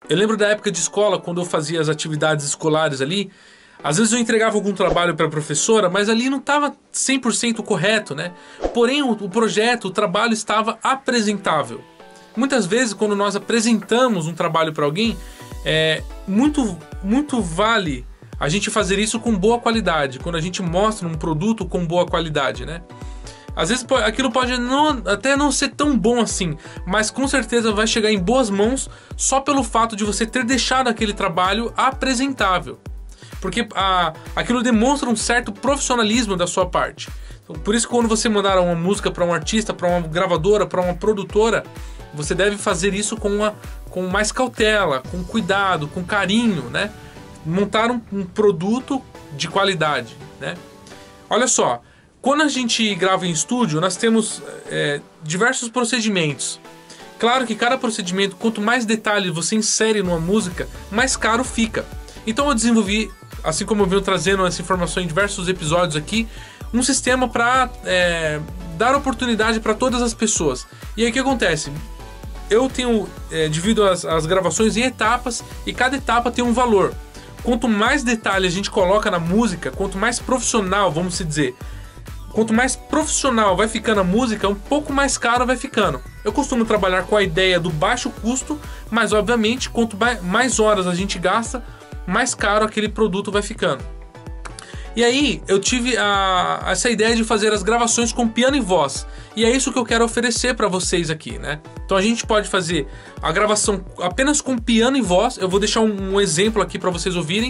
Eu lembro da época de escola, quando eu fazia as atividades escolares ali. Às vezes eu entregava algum trabalho para a professora, mas ali não estava 100% correto, né? Porém, o projeto, o trabalho estava apresentável. Muitas vezes, quando nós apresentamos um trabalho para alguém, muito vale a gente fazer isso com boa qualidade. Quando a gente mostra um produto com boa qualidade, né? Às vezes aquilo pode até não ser tão bom assim, mas com certeza vai chegar em boas mãos só pelo fato de você ter deixado aquele trabalho apresentável. Porque aquilo demonstra um certo profissionalismo da sua parte. Então, por isso que quando você mandar uma música para um artista, para uma gravadora, para uma produtora, você deve fazer isso com mais cautela, com cuidado, com carinho, né? Montar um produto de qualidade, né? Olha só, quando a gente grava em estúdio, nós temos diversos procedimentos. Claro que cada procedimento, quanto mais detalhes você insere numa música, mais caro fica. Então eu desenvolvi, assim como eu venho trazendo essa informação em diversos episódios aqui, um sistema para dar oportunidade para todas as pessoas. E aí o que acontece? Eu divido as gravações em etapas e cada etapa tem um valor. Quanto mais detalhe a gente coloca na música, quanto mais profissional, vamos dizer, quanto mais profissional vai ficando a música, um pouco mais caro vai ficando. Eu costumo trabalhar com a ideia do baixo custo, mas obviamente quanto mais horas a gente gasta, mais caro aquele produto vai ficando. E aí eu tive essa ideia de fazer as gravações com piano e voz. E é isso que eu quero oferecer para vocês aqui, né? Então a gente pode fazer a gravação apenas com piano e voz. Eu vou deixar um exemplo aqui para vocês ouvirem.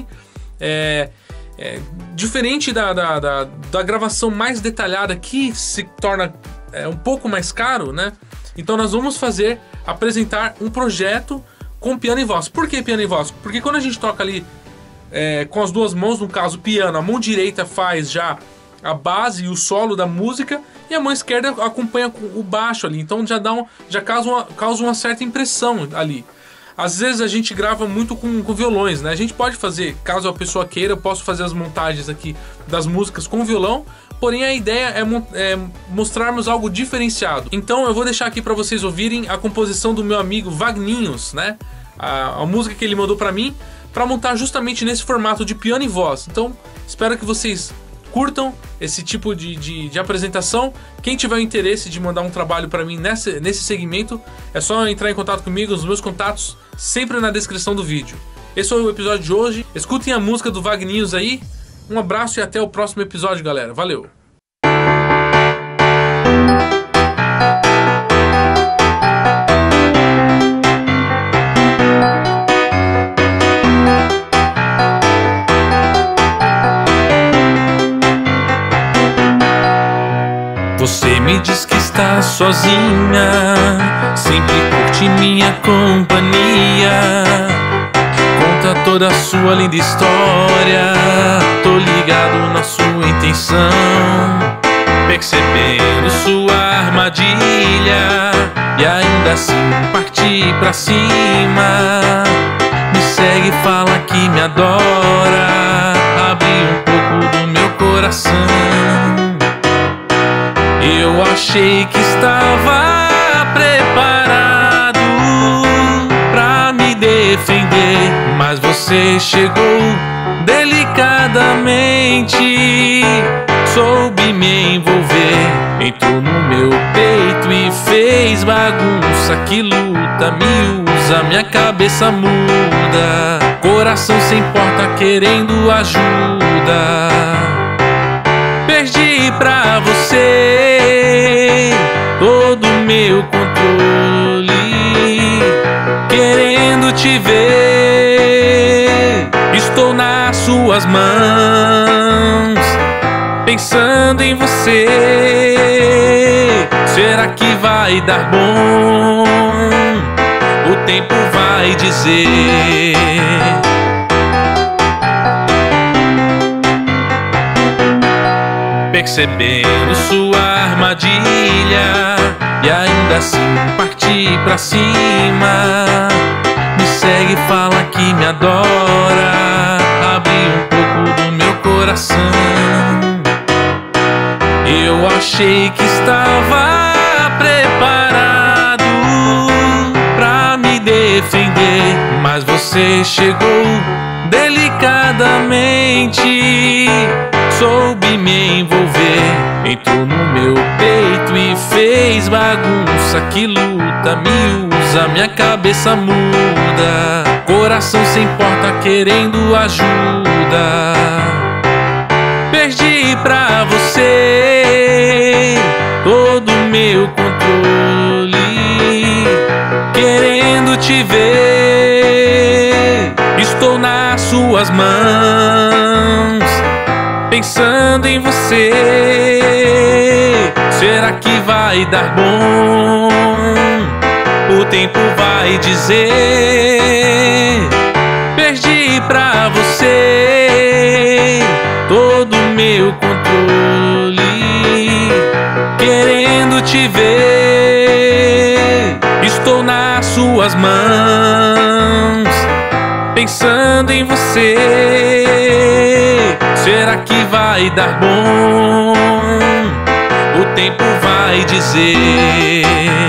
Diferente da gravação mais detalhada, que se torna um pouco mais caro, né? Então nós vamos apresentar um projeto com piano e voz. Por que piano e voz? Porque quando a gente toca ali com as duas mãos, no caso piano, a mão direita faz já a base e o solo da música e a mão esquerda acompanha o baixo ali. Então já causa uma certa impressão ali. Às vezes a gente grava muito com violões, né? A gente pode fazer, caso a pessoa queira, eu posso fazer as montagens aqui das músicas com violão, porém a ideia é mostrarmos algo diferenciado. Então eu vou deixar aqui para vocês ouvirem a composição do meu amigo Vagninhos, né? A música que ele mandou para mim, para montar justamente nesse formato de piano e voz. Então espero que vocês curtam esse tipo de apresentação. Quem tiver interesse de mandar um trabalho para mim nesse segmento, é só entrar em contato comigo, os meus contatos sempre na descrição do vídeo. Esse foi o episódio de hoje. Escutem a música do Vagninhos aí. Um abraço e até o próximo episódio, galera. Valeu! Você me diz que está sozinha, sempre curte minha companhia. Conta toda a sua linda história, tô ligado na sua intenção, percebendo sua armadilha e ainda assim partir pra cima. Me segue, fala que me adora, abre um pouco do meu coração. Eu achei que estava preparado pra me defender, mas você chegou delicadamente, soube me envolver, entrou no meu peito e fez bagunça. Que luta, me usa, minha cabeça muda, coração sem porta querendo ajuda. Perdi pra você todo meu controle, querendo te ver. Estou nas suas mãos, pensando em você. Será que vai dar bom? O tempo vai dizer. Percebendo sua armadilha e ainda assim partir pra cima. Me segue, fala que me adora, abre um pouco do meu coração. Eu achei que estava preparado pra me defender, defender, mas você chegou delicadamente, soube me envolver, entrou no meu peito e fez bagunça. Que luta, me usa, minha cabeça muda, coração se importa querendo ajuda. Perdi pra você todo o meu controle, querendo te ver. Estou nas suas mãos, pensando em você. Será que vai dar bom? O tempo vai dizer. Perdi pra você todo o meu controle, querendo te ver. Estou nas suas mãos, pensando em você. Será que vai dar bom? O tempo vai dizer.